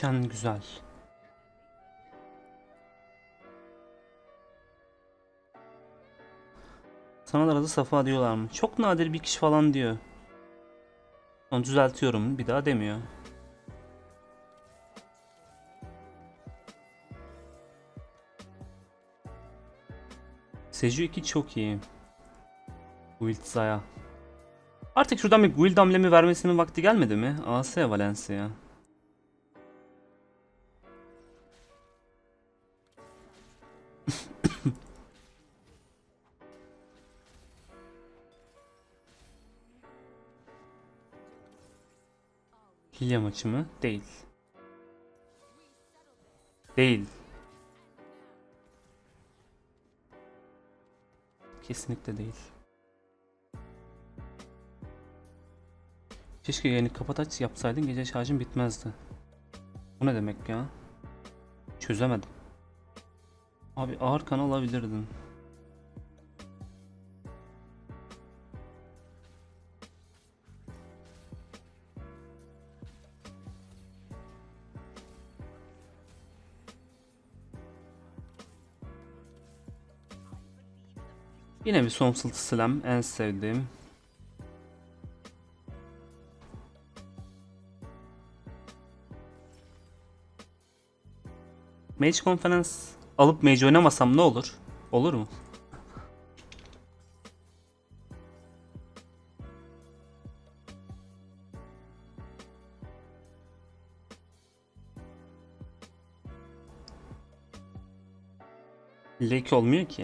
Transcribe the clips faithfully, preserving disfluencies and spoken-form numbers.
Şen güzel. Sana da arada Safa diyorlar mı? Çok nadir bir kişi falan diyor. Onu düzeltiyorum. Bir daha demiyor. Seju iki çok iyi. Guild Zaya. Artık şuradan bir guild amblemi vermesinin vakti gelmedi mi? A S Valencia. Hilya maçı mı? Değil. Değil. Kesinlikle değil. Keşke yayını kapat aç yapsaydın, gece şarjım bitmezdi. Bu ne demek ya? Çözemedim. Abi ağır kan alabilirdin. Yine bir son sıltı slam, en sevdiğim. Mage konferans alıp mage oynamasam ne olur? Olur mu? Lake olmuyor ki.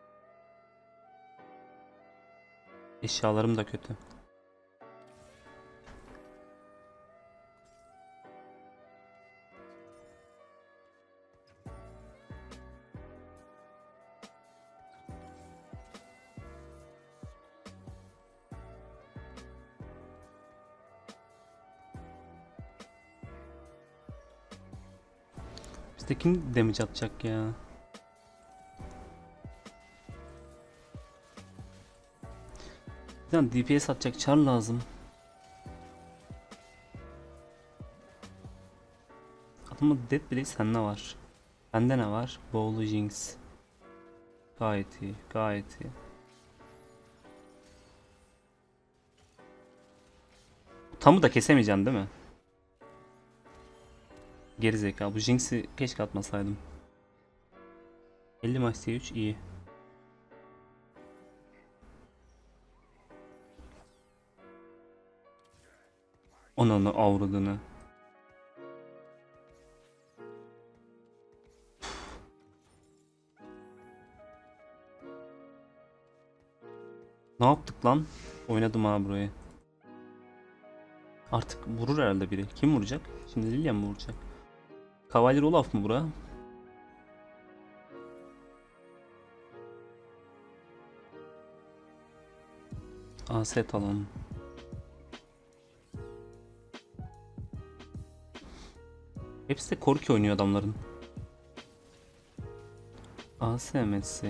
Eşyalarım da kötü. Bizde kim damage atacak ya? Bir tane D P S atacak çar lazım. Adamda Dead bile, sende var. Bende ne var? Bowlu Jinx. Gayet iyi, gayet iyi. Tamı da kesemeyeceksin değil mi? Geri zeka. Bu Jinx'i keşke atmasaydım. elli maç T üç iyi. Onanı avradını. Ne yaptık lan? Oynadım ha burayı. Artık vurur herhalde biri. Kim vuracak? Şimdi Lilian mı vuracak? Cavalier Olaf mı bura? A S alalım. Hepsi de korki oynuyor adamların. A S Messi.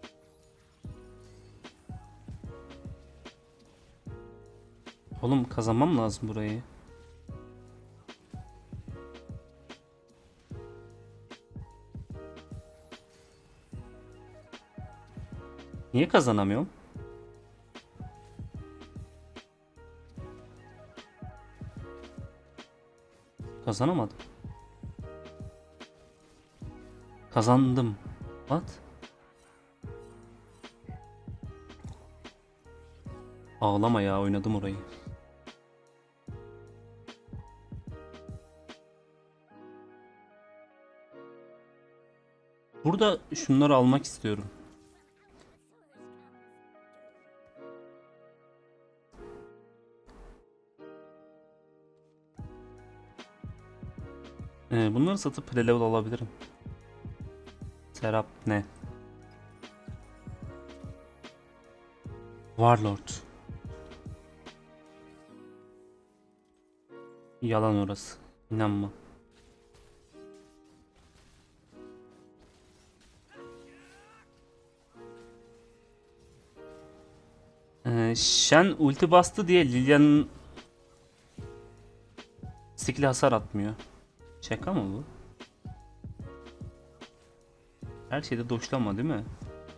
Oğlum kazanmam lazım burayı. Niye kazanamıyorum? Kazanamadım. Kazandım. What? Ağlama ya, oynadım orayı. Burada şunları almak istiyorum. Ee, bunları satıp pre-level alabilirim. Serap ne? Warlord. Yalan orası. İnanma. Ee, Shen ulti bastı diye Lilian'ın skill'i hasar atmıyor. Şaka mı bu? Her şeyde doşlama değil mi?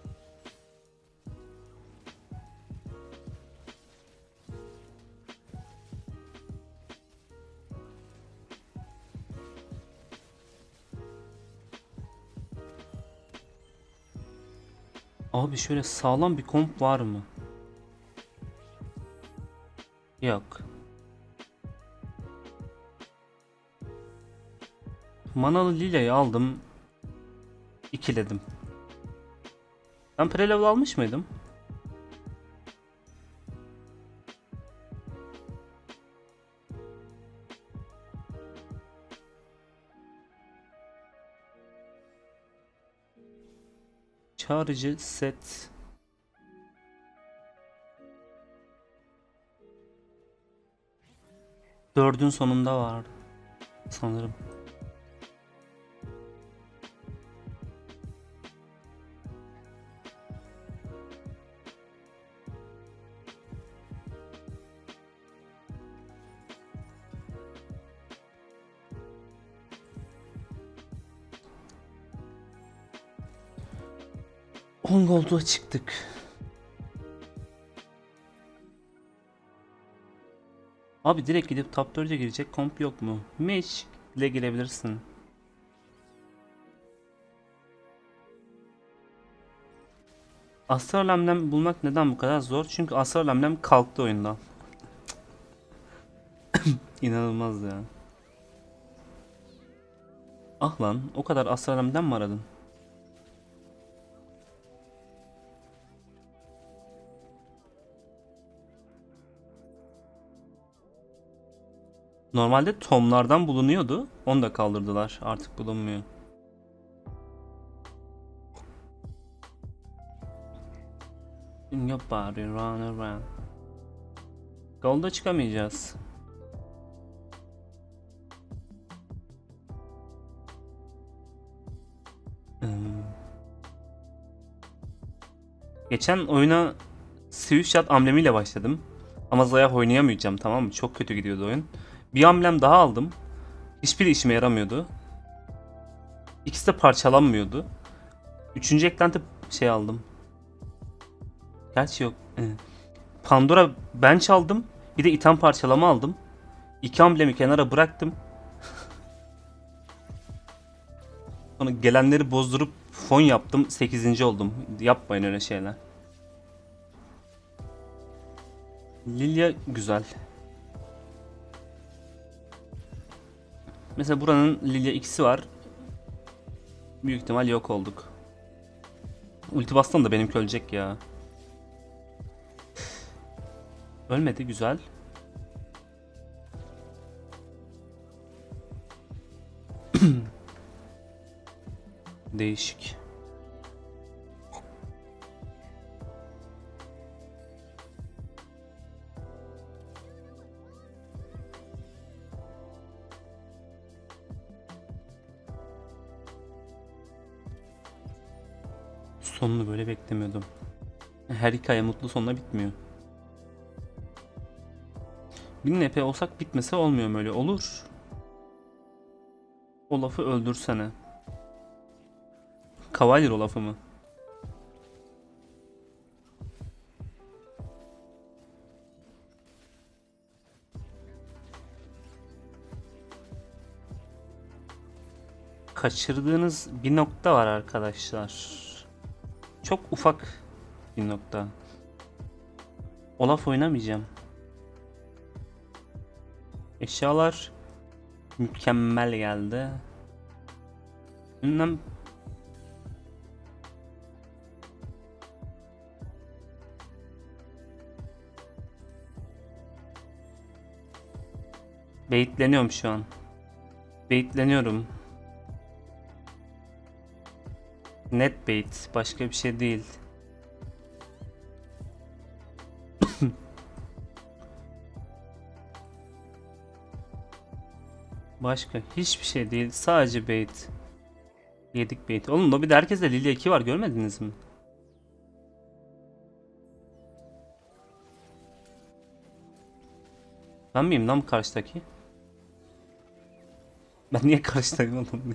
Abi şöyle sağlam bir komp var mı? Yok. Manalı Lilia'yı aldım. İkiledim. Ben pre-level almış mıydım? Çağrıcı set. Dördün sonunda var sanırım. on gold'a çıktık. Abi direkt gidip top dörde girecek komp yok mu? Mesh ile girebilirsin. Astral Emblem bulmak neden bu kadar zor? Çünkü Astral Emblem kalktı oyundan. İnanılmaz ya. Ah lan, o kadar Astral Emblem mi aradın? Normalde tomlardan bulunuyordu. Onu da kaldırdılar. Artık bulunmuyor. In your body run around. Gold'a çıkamayacağız. Hmm. Geçen oyuna Swift Shot amblemiyle başladım. Ama Zaya oynayamayacağım, tamam mı? Çok kötü gidiyordu oyun. Bir amblem daha aldım. Hiçbiri işime yaramıyordu. İkisi de parçalanmıyordu. Üçüncü eklenti şey aldım. Gerçi yok. Pandora bench aldım. Bir de item parçalama aldım. İki amblemi kenara bıraktım. Sonra gelenleri bozdurup fon yaptım. sekizinci oldum. Yapmayın öyle şeyler. Lilia güzel. Mesela buranın Lilia ikisi var. Büyük ihtimal yok olduk. Ulti bastan da benimki ölecek ya. Ölmedi, güzel. Değişik. Sonunu böyle beklemiyordum. Her hikaye mutlu sonla bitmiyor. bin N P olsak bitmese olmuyor mu öyle? Olur. Olaf'ı öldürsene. Cavalier Olaf'ı mı? Kaçırdığınız bir nokta var arkadaşlar. Çok ufak bir nokta. Olaf oynamayacağım. Eşyalar mükemmel geldi. Ünlem Baitleniyorum şu an. Baitleniyorum. Net bait. Başka bir şey değil. Başka hiçbir şey değil. Sadece bait. Yedik bait. Oğlum lobide herkeste Lilia iki var, görmediniz mi? Ben miyim lan karşıdaki? Ben niye karıştırmadım?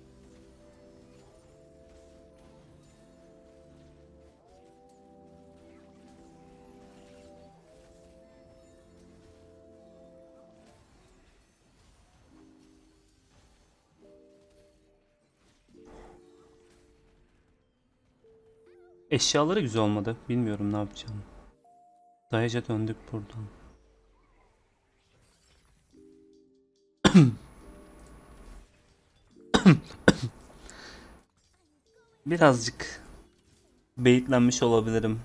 Eşyaları güzel olmadı. Bilmiyorum ne yapacağım. Dayaca döndük buradan. Birazcık beyitlenmiş olabilirim.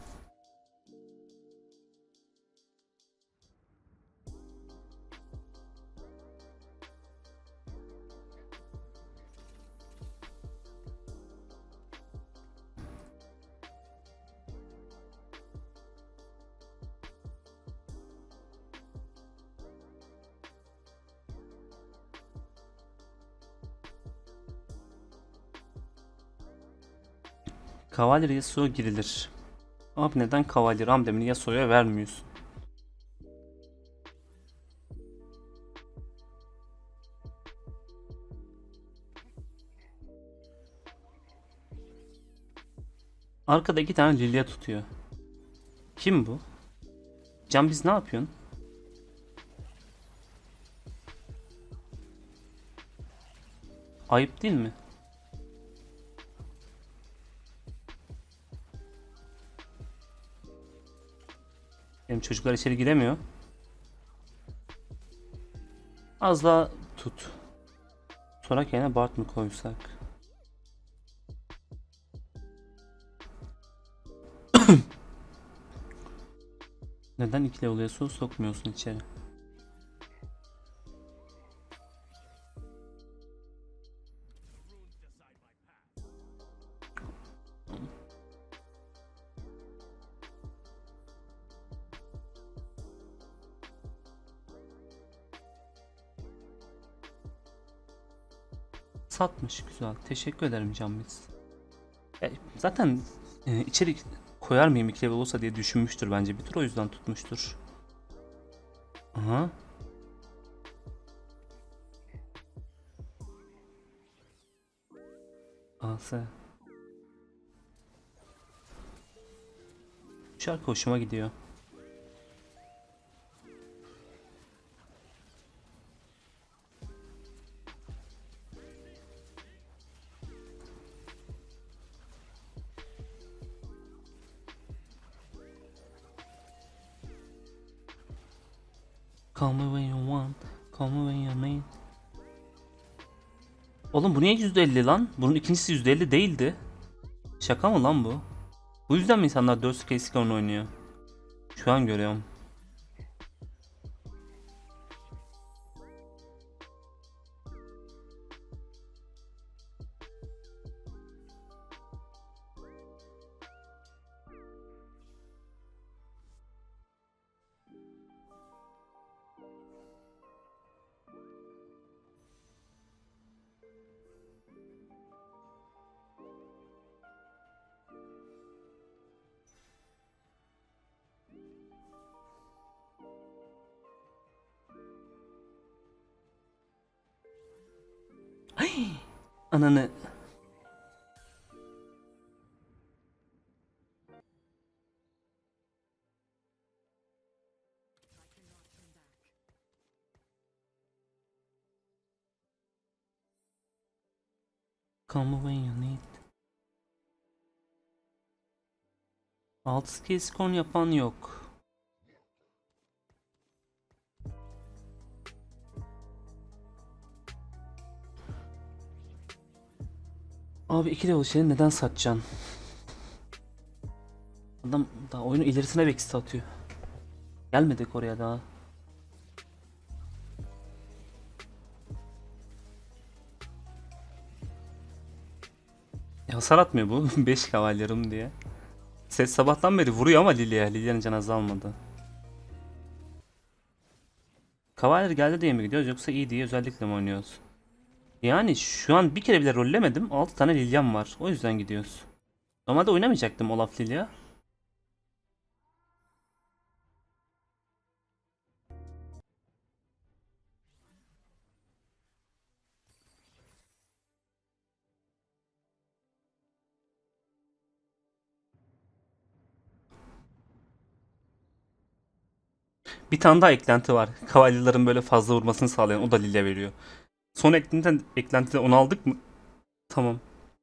Kavalyer Yasuo girilir. Abi neden Kavalyer amblemini Yasuo'ya vermiyorsun? Arkada iki tane Lilia tutuyor. Kim bu? Can biz ne yapıyorsun? Ayıp değil mi? Benim çocuklar içeri giremiyor. Az daha tut. Sonra yerine Bart mı koysak? Neden ikili oluyorsa sokmuyorsun içeri? Satmış güzel. Teşekkür ederim Canbiz. E, zaten e, içeri koyar mıyım iki level olsa diye düşünmüştür bence bir tur, o yüzden tutmuştur. Aha. Ase. Şarkı hoşuma gidiyor. Call me when you want, call me when you need. Oğlum bu niye yüzde elli lan? Bunun ikincisi yüzde elli değildi. Şaka mı lan bu? Bu yüzden mi insanlar dört K Scorn oynuyor? Şu an görüyorum. Ay, ananı. Call me when you need. altı K Scorn yapan yok. Abi iki level şeyi neden satacaksın? Adam daha oyunu ilerisine bekisi atıyor. Gelmedik oraya daha. Ya hasar atmıyor bu. beş kavalyerim diye. Ses sabahtan beri vuruyor ama Lilia. Lilia'nın canı azalmadı. Kavalyer geldi diye mi gidiyoruz yoksa iyi diye özellikle mi oynuyoruz? Yani şu an bir kere bile rollemedim. altı tane Lilia'm var. O yüzden gidiyoruz. Normalde oynamayacaktım Olaf Lilia. Bir tane daha eklenti var. Kavalyeların böyle fazla vurmasını sağlayan, o da Lilia veriyor. Son eklentiden, eklentide onu aldık mı? Tamam.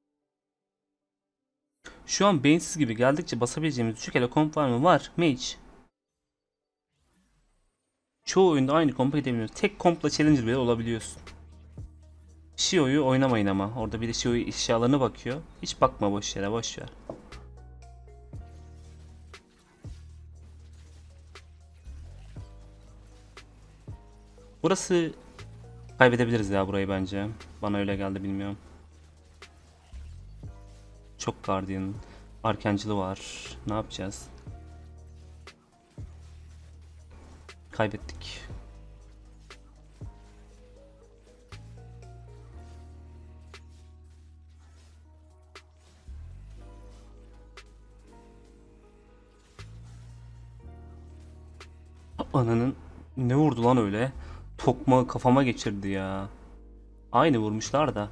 Şu an beyinsiz gibi geldikçe basabileceğimiz düşük ele komp var mı? Var. Mage. Çoğu oyunda aynı kompa gidebiliyoruz. Tek kompla challenger bile olabiliyorsun. Shio'yu oynamayın ama. Orada bir de Shio eşyalarına bakıyor. Hiç bakma boş yere, boş ver. Burası kaybedebiliriz ya burayı bence. Bana öyle geldi, bilmiyorum. Çok Guardian. Arkancılı var. Ne yapacağız? Kaybettik. Ananın ne vurdu lan öyle? Tokma kafama geçirdi ya. Aynı vurmuşlar da.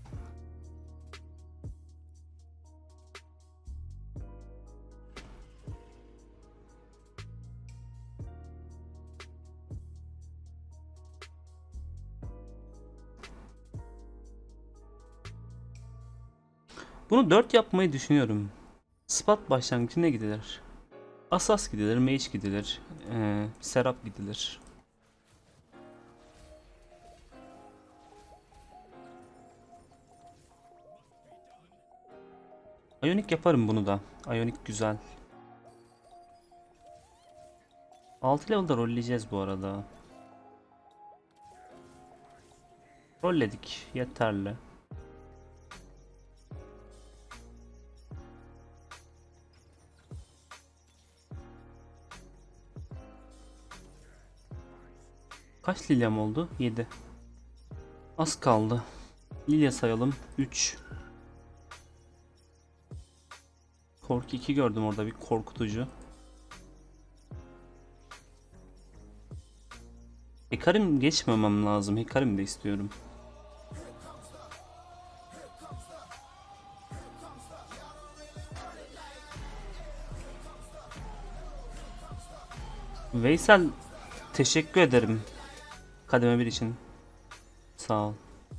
Bunu dört yapmayı düşünüyorum. Spot başlangıcı ne gidilir? Asas gidilir, Mage gidilir, ee, Serap gidilir. Ionic yaparım bunu da. Ionic güzel. altı level'da rolleyeceğiz bu arada. Rolledik. Yeterli. Kaç lilyam oldu? yedi. Az kaldı. Lilya sayalım. üç. Korku iki gördüm orada, bir korkutucu. Hekarim geçmemem lazım. Hekarim de istiyorum. Veysel, teşekkür ederim. Kademe bir için. Sağ ol.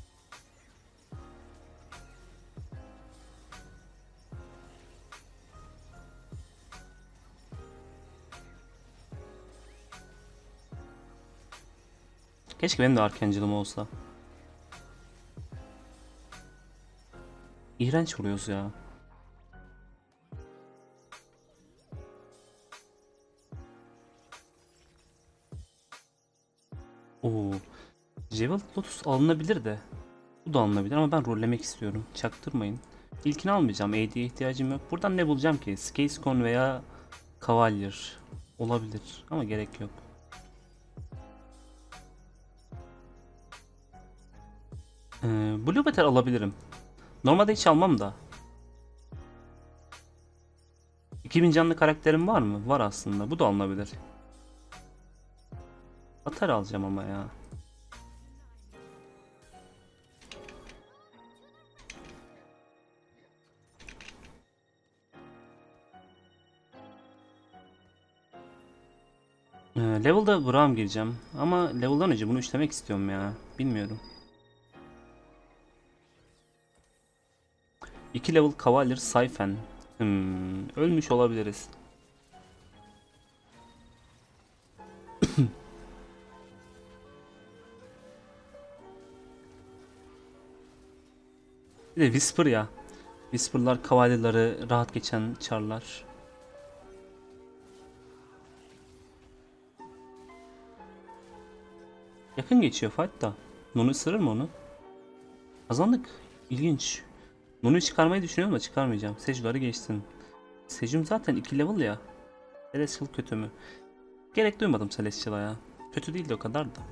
Keşke benim de Arkangel'ım olsa. İğrenç vuruyoruz ya. Oo. Jewel Lotus alınabilir de. Bu da alınabilir ama ben rollemek istiyorum. Çaktırmayın. İlkini almayacağım. A D'ye ihtiyacım yok. Buradan ne bulacağım ki? Scalescon veya Cavalier olabilir ama gerek yok. Ee, Blue Better alabilirim. Normalde hiç almam da. iki bin canlı karakterim var mı? Var aslında. Bu da alınabilir. Atar alacağım ama ya. Ee, level'da Braum gireceğim. Ama level'dan önce bunu işlemek istiyorum ya. Bilmiyorum. iki level Cavalier Syphen. Hmm, ölmüş olabiliriz. Bir de Whisper ya. Whisper'lar kavalyeleri rahat geçen çarlar. Yakın geçiyor fight da. Nunu ısırır mı onu? Kazandık. İlginç. Nunu'yu çıkarmayı düşünüyorum da çıkarmayacağım. Seju'ları geçsin. Sejum zaten iki level ya. Celestial kötü mü? Gerek duymadım Celestial'a ya. Kötü değil de o kadar da.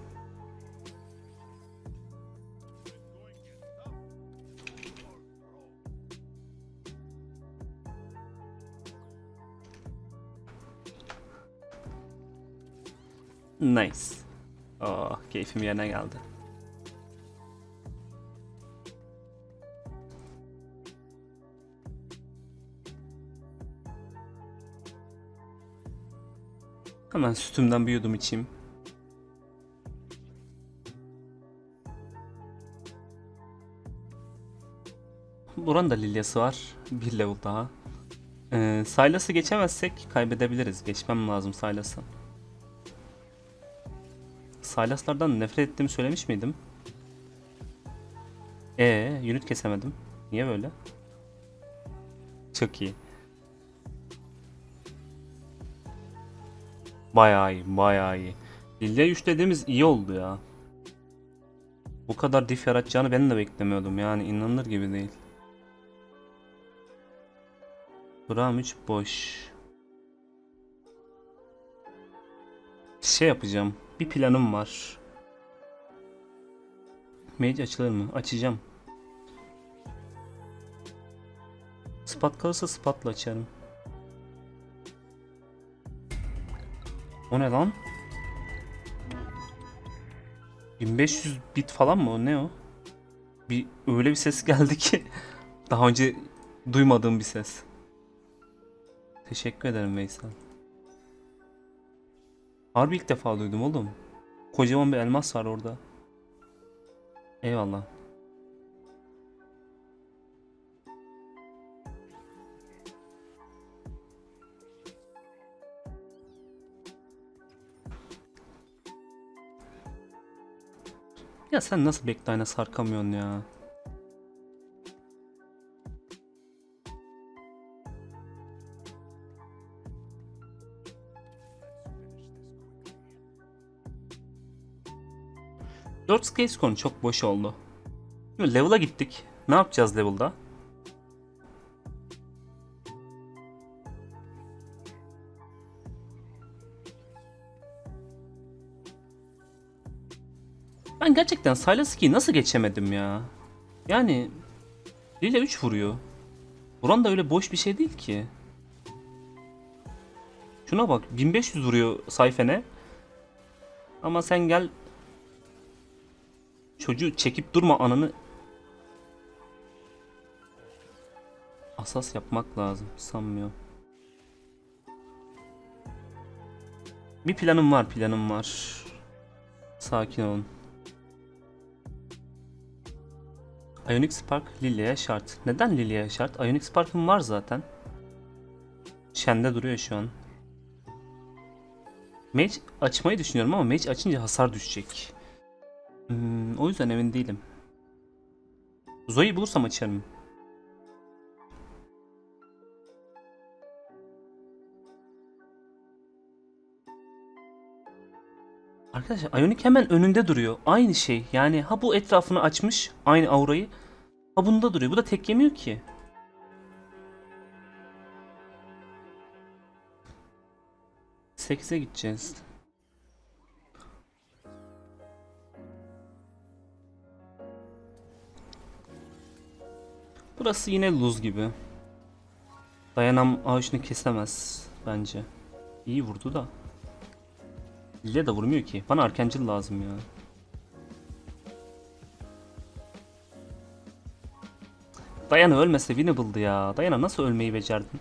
Nice. Oh, keyfim yerine geldi. Hemen sütümden bir yudum içeyim. Buranın da Lilya'sı var. Bir level daha. Ee, Sylas'ı geçemezsek kaybedebiliriz. Geçmem lazım Sylas'ı. Sylas'lardan nefret ettiğimi söylemiş miydim? Ee, unit kesemedim. Niye böyle? Çok iyi. Bayağı iyi, bayağı iyi. Lilya üç dediğimiz iyi oldu ya. Bu kadar diff yaratacağını ben de beklemiyordum. Yani inanılır gibi değil. Buram üç boş. Şey yapacağım. Bir planım var. Mage açılır mı? Açacağım. Spot kalırsa spotla açarım. O ne lan? bin beş yüz bit falan mı o? Ne o? Bir öyle bir ses geldi ki daha önce duymadığım bir ses. Teşekkür ederim Veysel. Harbi ilk defa duydum oğlum. Kocaman bir elmas var orada. Eyvallah. Ya sen nasıl backline'a sarkamıyorsun ya? dört scale score'un çok boş oldu. Şimdi level'a gittik. Ne yapacağız level'da? Ben gerçekten Sylas nasıl geçemedim ya? Yani Lila üç vuruyor. Buran da öyle boş bir şey değil ki. Şuna bak bin beş yüz vuruyor Sayfen'e. Ama sen gel çocuğu çekip durma ananı. Asas yapmak lazım sanmıyorum. Bir planım var planım var. Sakin olun. Ionic Spark Lily'ye şart. Neden Lily'ye şart? Ionic Spark'ım var zaten. Shen'de duruyor şu an. Mage açmayı düşünüyorum ama Mage açınca hasar düşecek. Hmm, o yüzden emin değilim. Zoe'yi bulursam açarım. Arkadaşlar Ionic hemen önünde duruyor. Aynı şey. Yani ha bu etrafını açmış. Aynı aurayı. Ha bunda duruyor. Bu da tek yemiyor ki. sekize gideceğiz. Burası yine lose gibi. Dayanam ağaçını kesemez bence. İyi vurdu da. Lille de vurmuyor ki. Bana Archangel lazım ya. Dayana ölmese winnable'dı ya. Dayana nasıl ölmeyi becerdin?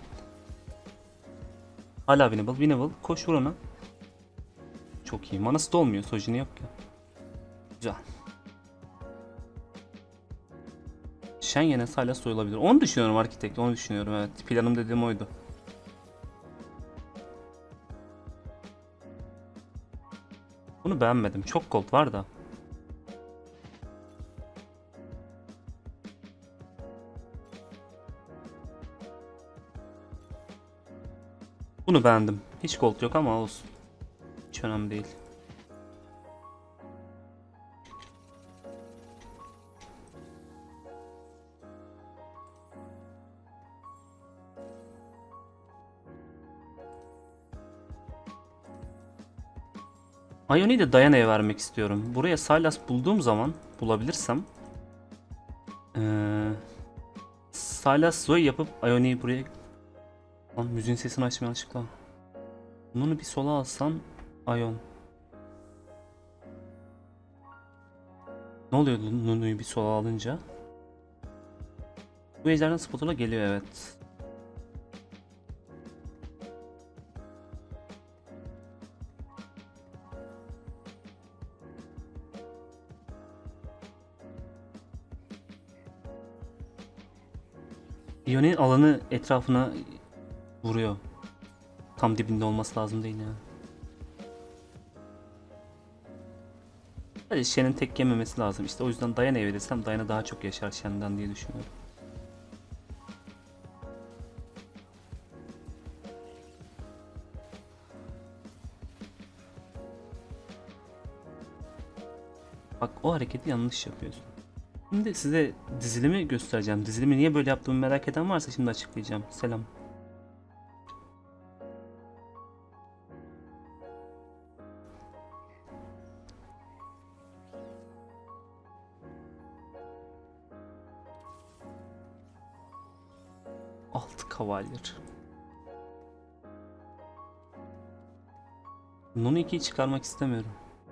Hala winnable. Winnable. Koş vur ona. Çok iyi. Manası da olmuyor. Sojini yok ya. Güzel. Shen yine Sylas soyulabilir. Onu düşünüyorum Architect. Onu düşünüyorum evet. Planım dediğim oydu. Bunu beğenmedim. Çok gold var da. Bunu beğendim. Hiç gold yok ama olsun. Hiç önemli değil. Ioni'yi de Diana'ya vermek istiyorum. Buraya Sylas bulduğum zaman bulabilirsem ee, Sylas Zoe yapıp Ioni'yi buraya. Lan müziğin sesini açmaya açıkla. Bunu bir sola alsan Ion. Ne oluyor Nunu'yu bir sola alınca? Bu ejderden spotula geliyor evet. Ionin alanı etrafına vuruyor. Tam dibinde olması lazım değil yani. Sadece Shen'in tek yememesi lazım. İşte o yüzden Diana'ya verirsem Diana daha çok yaşar Shen'den diye düşünüyorum. Bak o hareketi yanlış yapıyorsun. Şimdi size dizilimi göstereceğim. Dizilimi niye böyle yaptığımı merak eden varsa şimdi açıklayacağım. Selam. Altı kavalyer. Nunu ikiyi çıkarmak istemiyorum.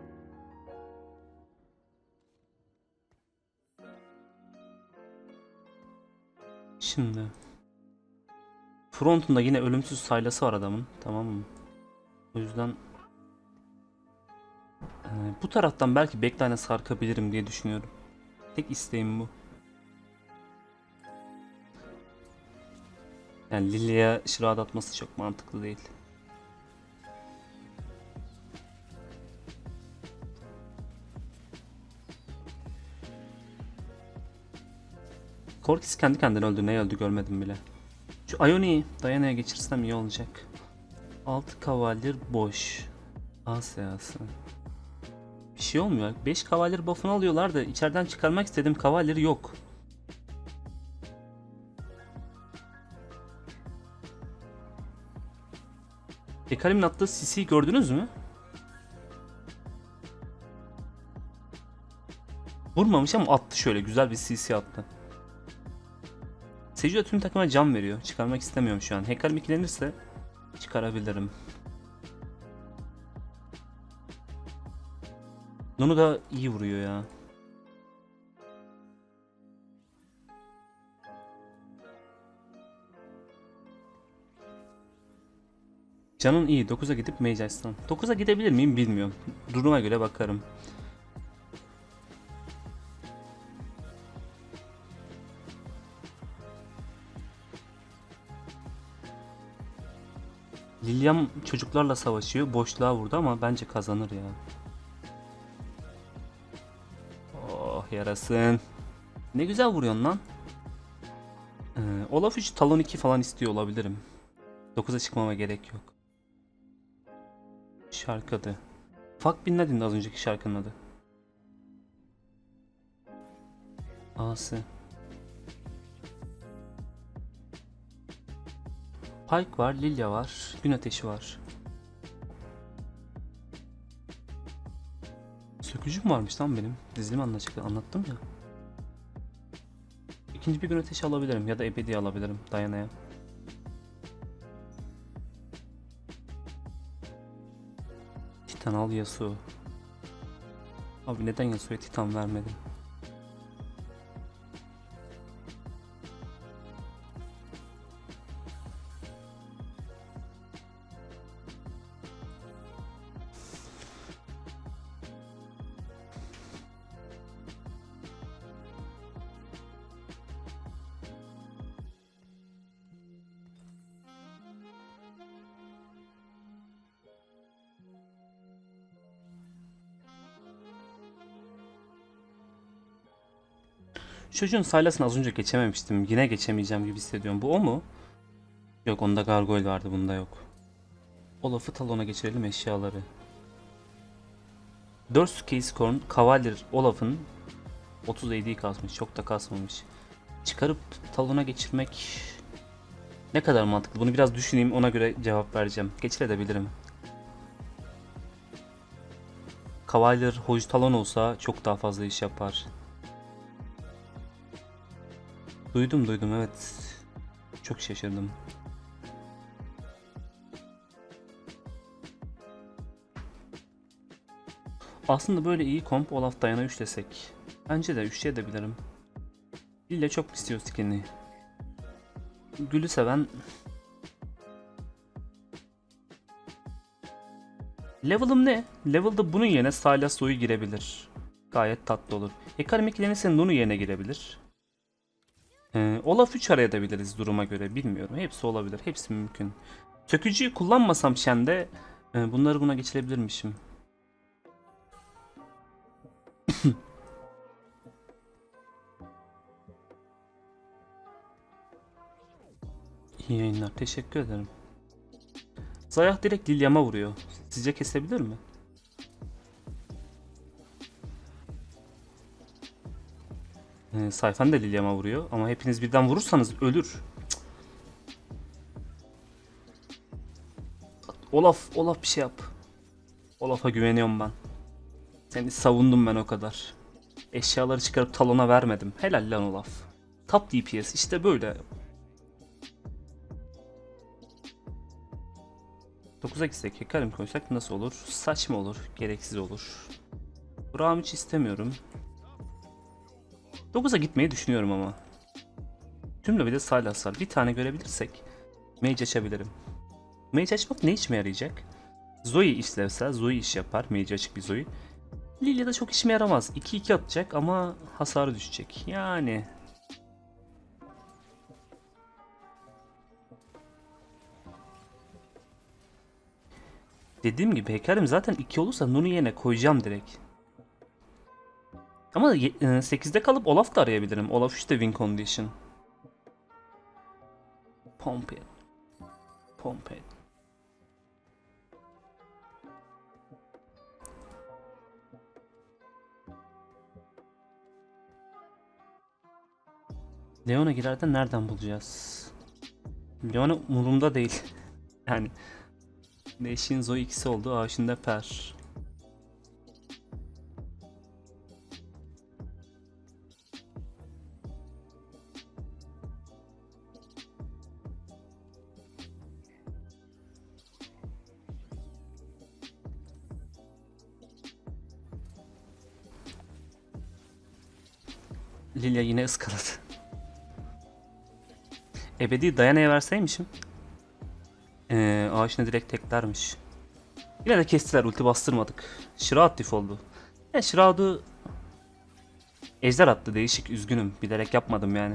Şimdi frontunda yine ölümsüz saylası var adamın, tamam mı? O yüzden e, bu taraftan belki backline'e sarkabilirim diye düşünüyorum. Tek isteğim bu. Yani Lilia'ya şırad atması çok mantıklı değil. Corkis kendi kendine öldü, ne öldü görmedim bile. Şu Ioni'yi Diana'ya geçirsem iyi olacak. altı kavalyer boş. A seansı. Bir şey olmuyor. beş kavalyer buff'unu alıyorlar da içeriden çıkarmak istedim, kavalyer yok. Ekarim'in attığı C C'yi gördünüz mü? Vurmamış ama attı, şöyle güzel bir C C attı. Sejudo tüm takıma can veriyor. Çıkarmak istemiyorum şu an. Hekarim ikilenirse çıkarabilirim. Nunu da iyi vuruyor ya. Canın iyi. dokuza gidip Mage açsam. dokuza gidebilir miyim bilmiyorum. Duruma göre bakarım. Lilian çocuklarla savaşıyor. Boşluğa vurdu ama bence kazanır ya. Oh yarasın. Ne güzel vuruyorsun lan. Ee, Olaf üç Talon iki falan istiyor olabilirim. dokuza çıkmama gerek yok. Şarkı adı. Fuck Bin Laden'di az önceki şarkının adı. A'sı. Pike var, Lilia var, Gün Ateşi var. Sökücüm varmış lan benim. Dizilimi anlatacak, anlattım ya. İkinci bir Gün Ateşi alabilirim ya da ebedi alabilirim Diana'ya. Titan al, Yasuo. Abi neden Yasuo'ya Titan vermedim? Çocuğun saylasını az önce geçememiştim. Yine geçemeyeceğim gibi hissediyorum. Bu o mu? Yok, onda gargoyle vardı, bunda yok. Olaf'ı Talon'a geçirelim eşyaları. dört Case Corn, Cavalier Olaf'ın otuz A D kasmış. Çok da kasmamış. Çıkarıp Talon'a geçirmek ne kadar mantıklı? Bunu biraz düşüneyim, ona göre cevap vereceğim. Geçirebilirim. Cavalier Hoca Talon olsa çok daha fazla iş yapar. Duydum duydum evet. Çok şaşırdım. Aslında böyle iyi komp Olaf Diana üç desek. Bence de üçleyebilirim. Lille çok istiyor skin'i. Gül'ü seven... Level'ım ne? Level'da bunun yerine Sylas Zoe girebilir. Gayet tatlı olur. Hekarim ikilenirse Nunu yerine girebilir. Ee, Olaf üç arayabiliriz duruma göre, bilmiyorum. Hepsi olabilir. Hepsi mümkün. Sökücüyü kullanmasam Shen'de e, bunları buna geçirebilirmişim. İyi yayınlar. Teşekkür ederim. Zayah direkt Lilyam'a vuruyor. Sizce kesebilir mi? Ee, Sayfan da Lilyam'a vuruyor ama hepiniz birden vurursanız ölür. Cık. Olaf, Olaf bir şey yap. Olaf'a güveniyorum ben. Seni savundum ben o kadar. Eşyaları çıkarıp talona vermedim. Helal lan Olaf. Top D P S işte böyle. dokuza gitsek Hekarim koysak nasıl olur? Saçma olur, gereksiz olur. Burak'ım hiç istemiyorum. dokuza gitmeyi düşünüyorum ama. Tümle bir de Sylas var. Bir tane görebilirsek Mage açabilirim. Mage açmak ne işime yarayacak? Zoe işlevsel, Zoe iş yapar. Mage açık bir Zoe. Lilia da çok işime yaramaz. iki iki atacak ama hasarı düşecek. Yani... Dediğim gibi Hekarim zaten iki olursa Nunu yerine koyacağım direkt. Ama sekizde kalıp Olaf da arayabilirim. Olaf üçte win condition. Pompey. Pompey. Leona girerden nereden bulacağız? Leona umurumda değil. Yani Neşin Zoe ikisi oldu. Aa şimdi Per. Lilia yine ıskaladı. Ebedi Dayana'ya verseymişim. Ee, ağaçına direkt teklermiş. Yine de kestiler, ulti bastırmadık. Shroud diff oldu. Ya Shroud'u ejder attı, değişik, üzgünüm. Bilerek yapmadım yani.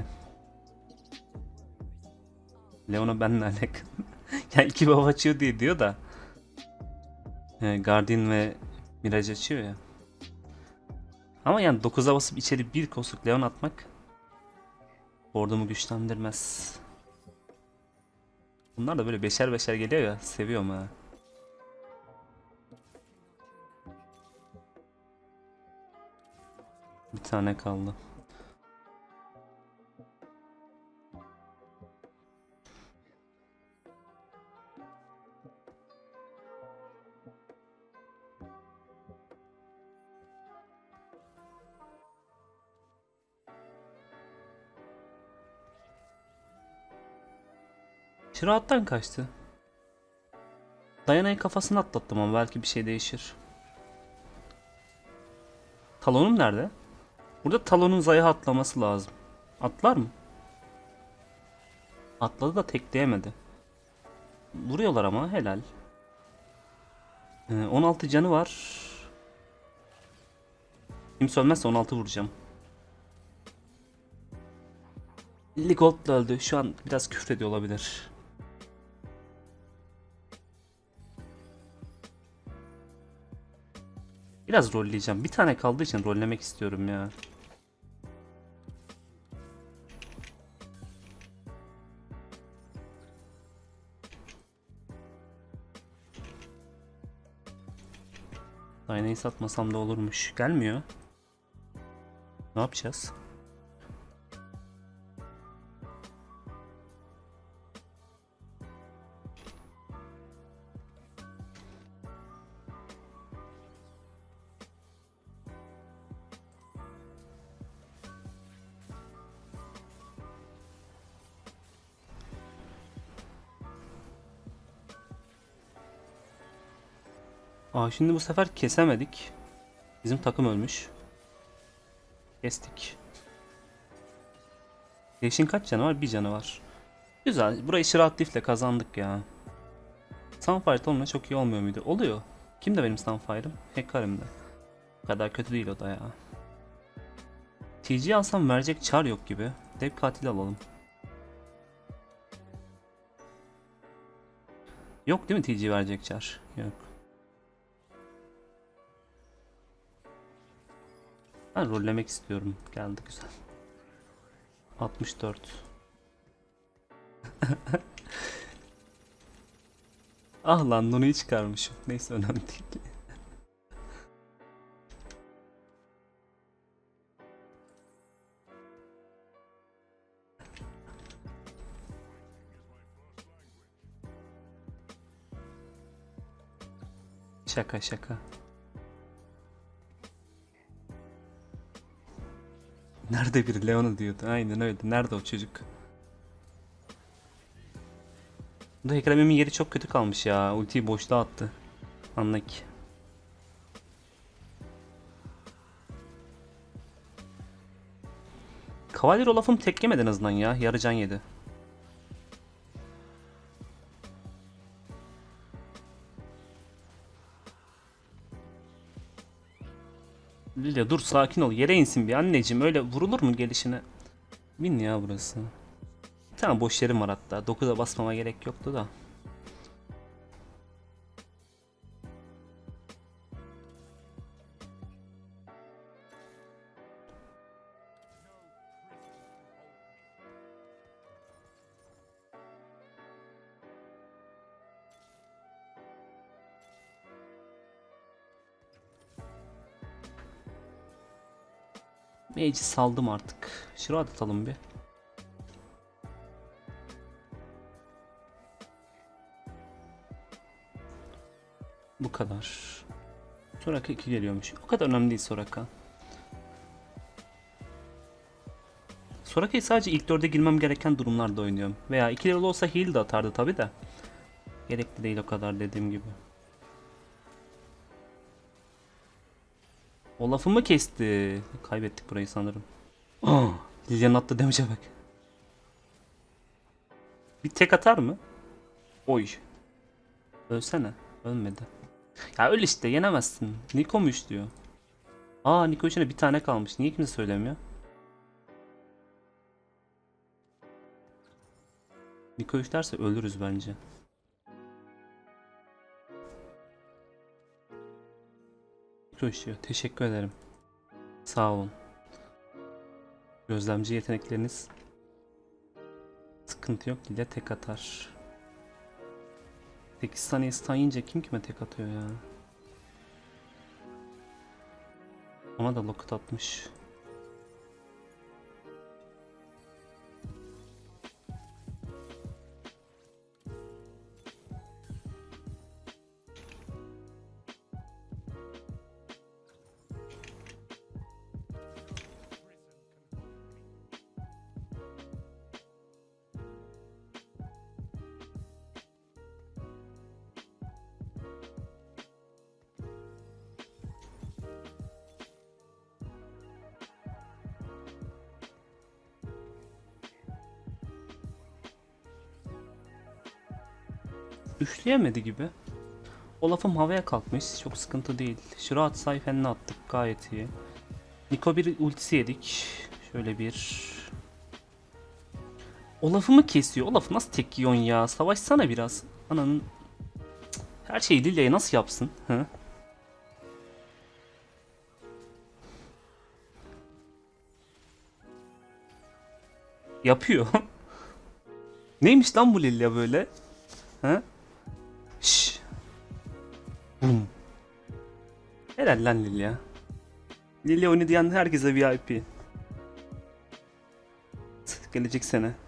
Leona benimle alakalı. Yani iki baba açıyor diye diyor da. Ee, Guardian ve Mirage açıyor ya. Ama yani dokuza basıp içeri bir kosuk Leon atmak ordumu güçlendirmez. Bunlar da böyle beşer beşer geliyor ya, seviyorum ha. Bir tane kaldı. Şirattan kaçtı. Dayana'yı kafasına atlattım ama belki bir şey değişir. Talonum nerede? Burada Talon'un Zayah'a atlaması lazım. Atlar mı? Atladı da tekleyemedi. Vuruyorlar ama helal. Ee, on altı canı var. Kimse ölmezse on altı vuracağım. Ligold öldü. Şu an biraz küfrediyor olabilir. Biraz rolleyeceğim. Bir tane kaldığı için rollemek istiyorum ya. Aynayı satmasam da olurmuş. Gelmiyor. Ne yapacağız? Aa şimdi bu sefer kesemedik. Bizim takım ölmüş. Kestik. Yeşin kaç canı var? Bir canı var. Güzel. Burayı Shroud kazandık ya. Sunfire olma çok iyi olmuyor muydu? Oluyor. Kim de benim Sunfire'ım? Hekarim'de. Bu kadar kötü değil o da ya. T G alsam verecek çar yok gibi. Dev katil alalım. Yok değil mi T G verecek çar? Yok. Ben rollemek istiyorum. Geldi güzel. altmış dört. Ah lan Nunu'yu çıkarmışım. Neyse önemli değil. Şaka şaka. Nerede biri Leon'u diyordu. Aynen öyle. Nerede o çocuk? Bu da Ekrem'imin yeri çok kötü kalmış ya. Ultiyi boşluğa attı. Anla ki. Cavalier Olaf'ım tek yemedi en azından ya. Yarı can yedi. Lilia dur sakin ol. Yere insin bir anneciğim. Öyle vurulur mu gelişine? Bin ya burası. Bir tane boş yerim var hatta. dokuza basmama gerek yoktu da. Mage'i saldım artık. Şuraya atalım bir. Bu kadar. Soraka iki geliyormuş. O kadar önemli değil Soraka. Soraka'yı sadece ilk dörde girmem gereken durumlarda oynuyorum. Veya iki level olsa heal de atardı tabi de. Gerekli değil o kadar dediğim gibi. O lafımı kesti. Kaybettik burayı sanırım. Oh, Lilian attı damage'e bak. Bir tek atar mı? Oy. Ölsene. Ölmedi. Ya öl işte yenemezsin. Niko mu diyor. Aa Niko içine bir tane kalmış. Niye kimse söylemiyor? Niko üç derse ölürüz bence. Niko üç diyor. Teşekkür ederim. Sağ olun. Gözlemci yetenekleriniz sıkıntı yok. Dile tek atar. sekiz saniye stun yiyince kim kime tek atıyor ya? Ona da locket atmış. Üçleyemedi gibi. Olaf'ım havaya kalkmış. Çok sıkıntı değil. Şurat sayfenini attık. Gayet iyi. Niko bir ultisi yedik. Şöyle bir... Olaf'ı mı kesiyor? Olaf nasıl tek yiyorsun ya? Savaşsana biraz. Ananın... Her şeyi Lilia'ya nasıl yapsın? Hı? Yapıyor. Neymiş lan bu Lilia böyle? Hı? Şşş. Bum. Helal lan Lilia. Lilia oyunu diyen herkese V I P. Gelecek sene.